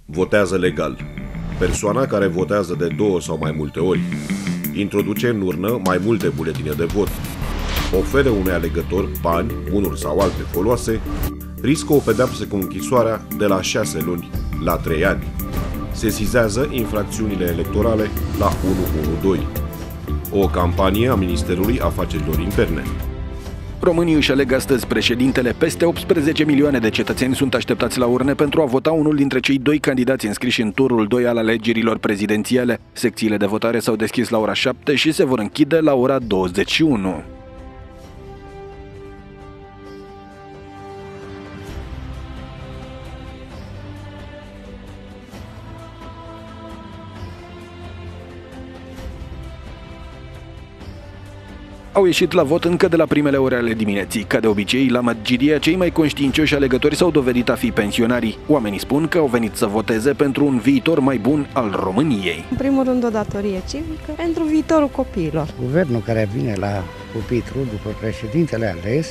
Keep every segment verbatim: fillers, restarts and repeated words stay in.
Votează legal. Persoana care votează de două sau mai multe ori introduce în urnă mai multe buletine de vot, oferă unui alegător bani, bunuri sau alte foloase, riscă o pedeapsă cu închisoarea de la șase luni la trei ani. Sesizează infracțiunile electorale la unu unu doi. O campanie a Ministerului Afacerilor Interne. Românii își aleg astăzi președintele. Peste optsprezece milioane de cetățeni sunt așteptați la urne pentru a vota unul dintre cei doi candidați înscriși în turul doi al alegerilor prezidențiale. Secțiile de votare s-au deschis la ora șapte și se vor închide la ora douăzeci și unu. Au ieșit la vot încă de la primele ore ale dimineții. Ca de obicei, la Madgiria, cei mai conștiincioși alegători s-au dovedit a fi pensionarii. Oamenii spun că au venit să voteze pentru un viitor mai bun al României. În primul rând, o datorie civică pentru viitorul copiilor. Guvernul care vine la pupitru după președintele ales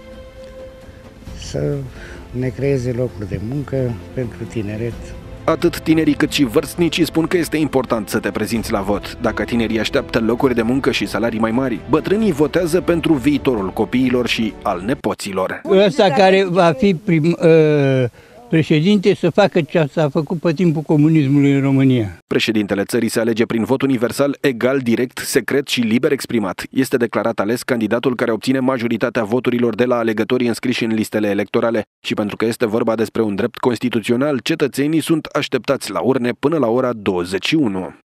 să ne creeze locuri de muncă pentru tineret. Atât tinerii cât și vârstnicii spun că este important să te prezinți la vot. Dacă tinerii așteaptă locuri de muncă și salarii mai mari, bătrânii votează pentru viitorul copiilor și al nepoților. Ăsta care va fi prim, uh, președinte să facă ce s-a făcut pe timpul comunismului în România. Președintele țării se alege prin vot universal, egal, direct, secret și liber exprimat. Este declarat ales candidatul care obține majoritatea voturilor de la alegătorii înscriși în listele electorale. Și pentru că este vorba despre un drept constituțional, cetățenii sunt așteptați la urne până la ora douăzeci și unu.